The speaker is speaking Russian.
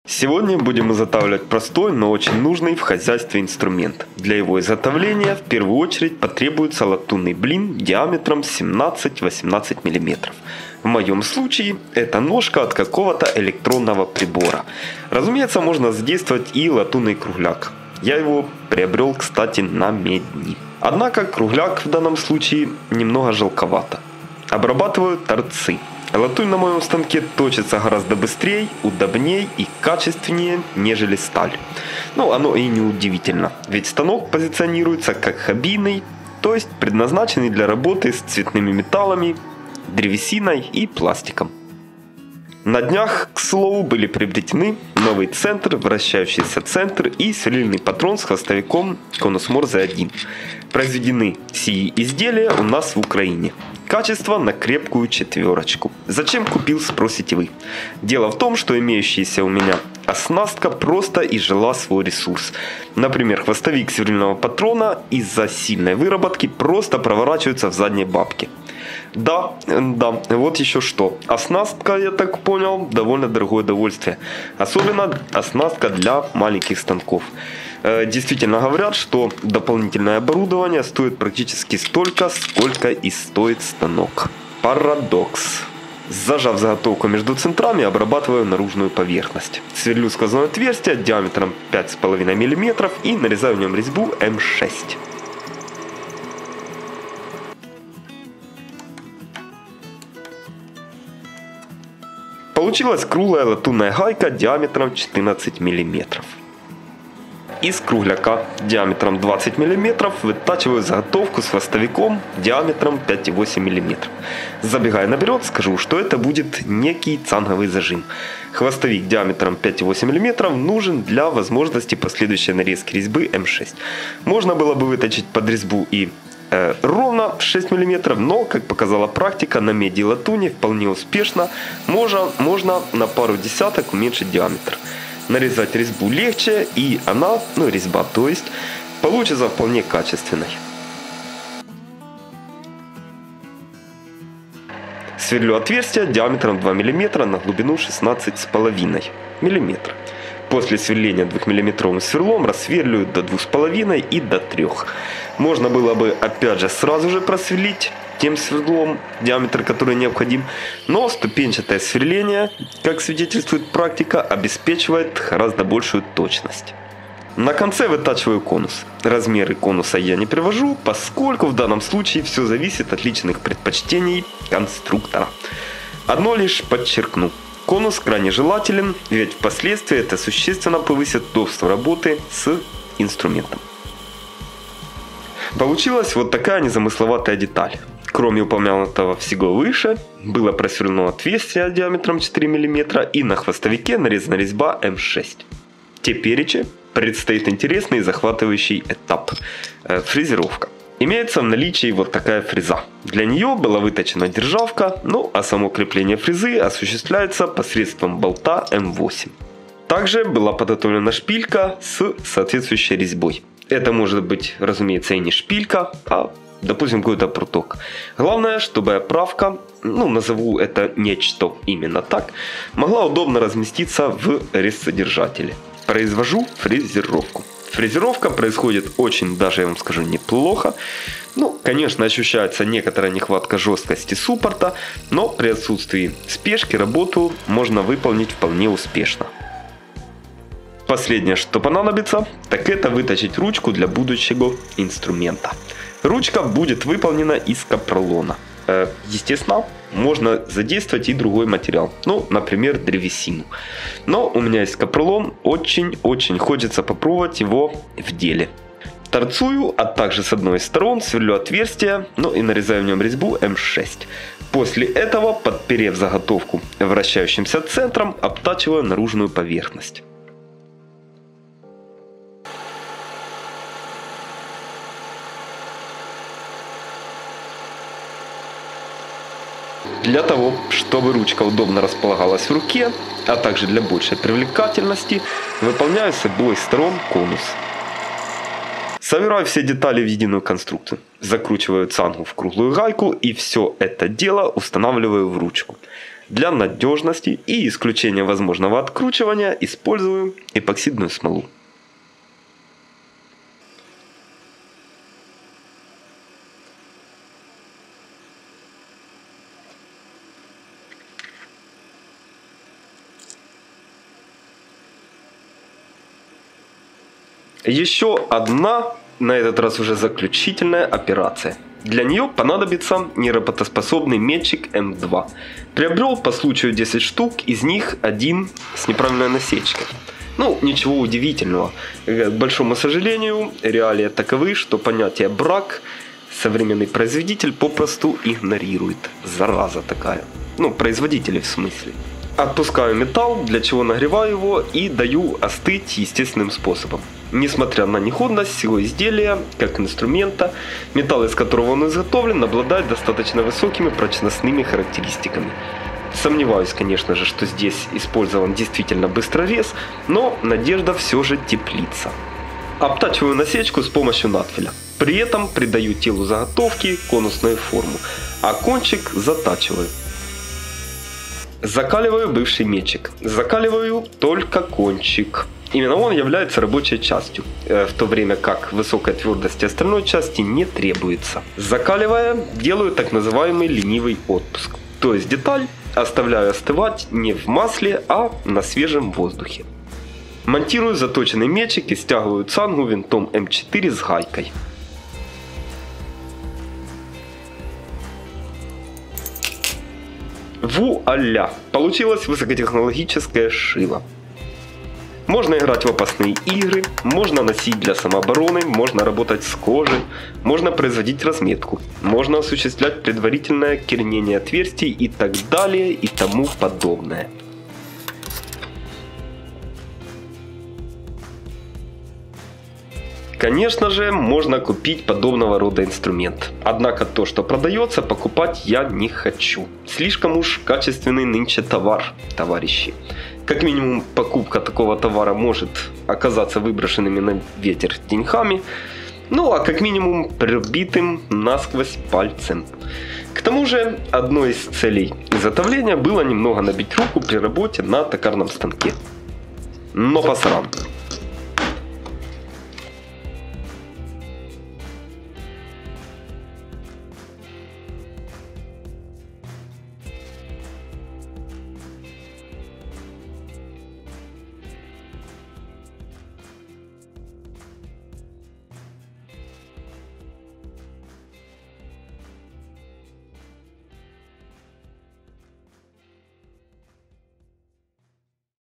Сегодня будем изготавливать простой, но очень нужный в хозяйстве инструмент. Для его изготовления в первую очередь потребуется латунный блин диаметром 17-18 мм. В моем случае это ножка от какого-то электронного прибора. Разумеется, можно задействовать и латунный кругляк. Я его приобрел, кстати, на медни. Однако кругляк в данном случае немного жалковато. Обрабатываю торцы. Латунь на моем станке точится гораздо быстрее, удобнее и качественнее, нежели сталь. Но оно и не удивительно, ведь станок позиционируется как хоббийный, то есть предназначенный для работы с цветными металлами, древесиной и пластиком. На днях, к слову, были приобретены новый центр, вращающийся центр и сверлильный патрон с хвостовиком Конус Морзе 1. Произведены сии изделия у нас в Украине. Качество на крепкую четверочку. Зачем купил, спросите вы. Дело в том, что имеющаяся у меня оснастка просто изжила свой ресурс. Например, хвостовик сверлильного патрона из-за сильной выработки просто проворачивается в задней бабке. Да, вот еще что. Оснастка, я так понял, довольно дорогое удовольствие. Особенно оснастка для маленьких станков. Действительно говорят, что дополнительное оборудование стоит практически столько, сколько и стоит станок. Парадокс. Зажав заготовку между центрами, обрабатываю наружную поверхность. Сверлю сквозное отверстие диаметром 5,5 мм и нарезаю в нем резьбу М6. Получилась круглая латунная гайка диаметром 14 мм. Из кругляка диаметром 20 мм вытачиваю заготовку с хвостовиком диаметром 5,8 мм. Забегая наперед, скажу, что это будет некий цанговый зажим. Хвостовик диаметром 5,8 мм нужен для возможности последующей нарезки резьбы М6. Можно было бы выточить под резьбу и ровно 6 мм, но, как показала практика, на меди и латуни вполне успешно можно на пару десяток уменьшить диаметр. Нарезать резьбу легче, и она, резьба то есть, получится вполне качественной. Сверлю отверстие диаметром 2 мм на глубину 16,5 мм. После сверления 2-мм сверлом рассверливаю до 2,5 и до 3. Можно было бы опять же сразу же просверлить тем сверлом, диаметр который необходим, но ступенчатое сверление, как свидетельствует практика, обеспечивает гораздо большую точность. На конце вытачиваю конус. Размеры конуса я не привожу, поскольку в данном случае все зависит от личных предпочтений конструктора. Одно лишь подчеркну. Конус крайне желателен, ведь впоследствии это существенно повысит удобство работы с инструментом. Получилась вот такая незамысловатая деталь. Кроме упомянутого всего выше, было просверлено отверстие диаметром 4 мм и на хвостовике нарезана резьба М6. Теперь предстоит интересный и захватывающий этап – фрезеровка. Имеется в наличии вот такая фреза. Для нее была выточена державка, а само крепление фрезы осуществляется посредством болта М8. Также была подготовлена шпилька с соответствующей резьбой. Это может быть, разумеется, и не шпилька, а, допустим, какой-то пруток. Главное, чтобы оправка, назову это нечто именно так, могла удобно разместиться в резцесодержателе. Произвожу фрезеровку. Фрезеровка происходит очень, даже я вам скажу, неплохо. Конечно, ощущается некоторая нехватка жесткости суппорта, но при отсутствии спешки работу можно выполнить вполне успешно. Последнее, что понадобится, так это выточить ручку для будущего инструмента. Ручка будет выполнена из капролона. Естественно, можно задействовать и другой материал, например, древесину. Но у меня есть капролон, очень хочется попробовать его в деле. Торцую, а также с одной из сторон сверлю отверстие, и нарезаю в нем резьбу М6. После этого, подперев заготовку вращающимся центром, обтачиваю наружную поверхность. Для того, чтобы ручка удобно располагалась в руке, а также для большей привлекательности, выполняю с обоих сторон конус. Собираю все детали в единую конструкцию, закручиваю цангу в круглую гайку и все это дело устанавливаю в ручку. Для надежности и исключения возможного откручивания использую эпоксидную смолу. Еще одна, на этот раз уже заключительная операция. Для нее понадобится неработоспособный метчик М2. Приобрел по случаю 10 штук, из них один с неправильной насечкой. Ну, ничего удивительного. К большому сожалению, реалии таковы, что понятие брак современный производитель попросту игнорирует. Зараза такая. Ну, производители в смысле. Отпускаю металл, для чего нагреваю его и даю остыть естественным способом. Несмотря на неходность всего изделия, как инструмента, металл, из которого он изготовлен, обладает достаточно высокими прочностными характеристиками. Сомневаюсь, конечно же, что здесь использован действительно быстрорез, но надежда все же теплится. Обтачиваю насечку с помощью надфиля. При этом придаю телу заготовки конусную форму, а кончик затачиваю. Закаливаю бывший метчик. Закаливаю только кончик. Именно он является рабочей частью, в то время как высокой твердости остальной части не требуется. Закаливая, делаю так называемый ленивый отпуск. То есть деталь оставляю остывать не в масле, а на свежем воздухе. Монтирую заточенный метчик и стягиваю цангу винтом М4 с гайкой. Вуаля! Получилось высокотехнологическое шило. Можно играть в опасные игры, можно носить для самообороны, можно работать с кожей, можно производить разметку, можно осуществлять предварительное кернение отверстий и так далее и тому подобное. Конечно же, можно купить подобного рода инструмент. Однако то, что продается, покупать я не хочу. Слишком уж качественный нынче товар, товарищи. Как минимум, покупка такого товара может оказаться выброшенными на ветер деньгами. Ну, а как минимум, пробитым насквозь пальцем. К тому же, одной из целей изготовления было немного набить руку при работе на токарном станке. Но пасаран.